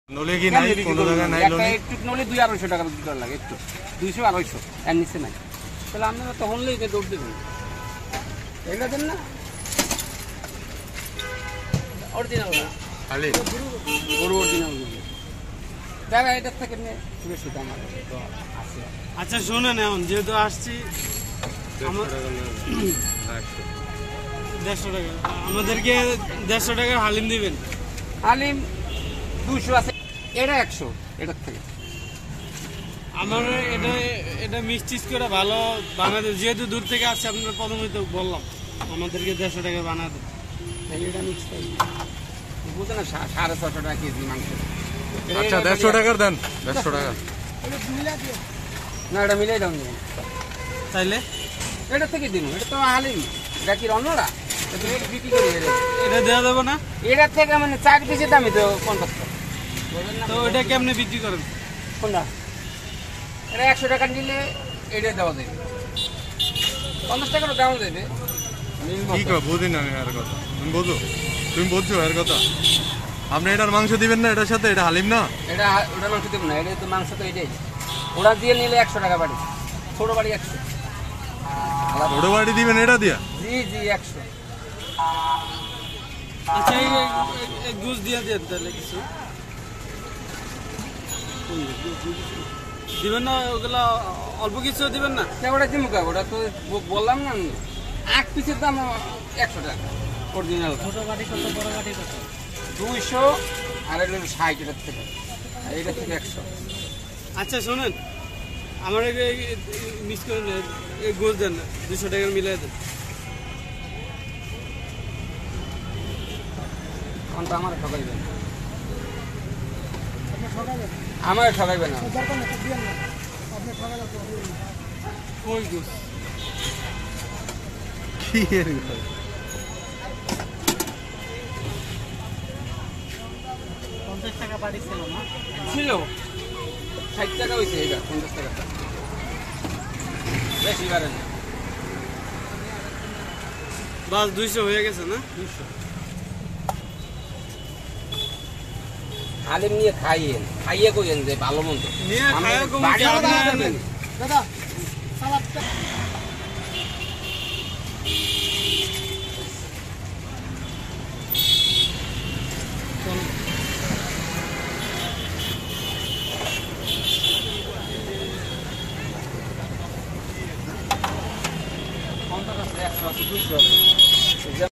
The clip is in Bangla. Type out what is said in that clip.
নলে কি নাই কোনো জায়গা নাই একটা একটু নলে 200-250 টাকা বিক্রি করা লাগে, একটু 200-250 এর নিচে নাই। তাহলে আপনারা তখন লেগে দৌড় দেবেন, এগুলো দেন না অরিজিনাল না খালি গরু অরিজিনাল দেখা এটার থেকে বেশি দাম আছে। আচ্ছা শোনেন, এখন যেহেতু আসছি 150 টাকা, আমাদেরকে 150 টাকার হালিম দিবেন। হালিম 200 আছে, এটা 100 এটার থেকে। আমার এটা মিক্সচিজ করে ভালো বানাতে, যেহেতু দূর থেকে আসছে আপনার প্রথমেই তো বললাম আমাদেরকে 150 টাকা বানাতে। এটা মিক্স বুঝে না 650 টাকা কেজি মাংস। আচ্ছা 150 টাকার দেন, 150 টাকা না এটা মিলাই দাম দেবেন তাইলে এটা থেকে দিন। এটা তো হালিম, এটা কি রন্নড়া বিক্রি করি। এটা দেওয়া যাবে না? এটার থেকে মানে 4 পিসের দামই তো 50 টাকা। তো এটা কেমনে বিক্রি করেন? কোনটা? এটা 100 টাকা নিলে এটা দেওয়া যাবে, 50 টাকারও দেওয়া যাবে। কি কয় বুঝি না আমি আর কথা, তুমি বোঝো, তুমি বুঝছো এর কথা। আপনি এটার মাংস দিবেন না এটার সাথে? এটা হালিম না, এটা ওটা মাংস দেবো না, এটা তো মাংস তো এটাই। ওরা দিয়ে নিলে 100 টাকা বাড়ি, ছোট বাড়ি 100। ছোট বাড়ি দিবেন এটা দিয়া? জি জি 100। আচ্ছা এই গুজ দিয়ে দেন তাহলে কিছু দিবেন না? ওগুলা অল্প কিছু দিবেন না? ওটা দিমু কা, ওটা তো বললাম না 8 পিসের দাম 100 টাকা অরিজিনাল। ছোট বাটি কত, বড় বাটি কত? 200 আর এটা 60 এটার থেকে, আর এটা থেকে 100। আচ্ছা শোনেন, আমার মিস করে গোস দেন, 200 টাকার মিলাই দেন। তো আমার ঠকাইবেন, আমার ঠকাইবেন না। ওই গোস কি এর কথা? ছিল 60 টাকা হয়েছে, এটা 50 টাকা বেশি বাড়ে না। বাস 200 হয়ে গেছে না? 200 হালিম নিয়ে খাইয়েন, খাইয়ে কইেন যে ভালো মন্দ নিয়ে খাইয়ে কম কি আপনি দাদা সালাদ 100 আছে 200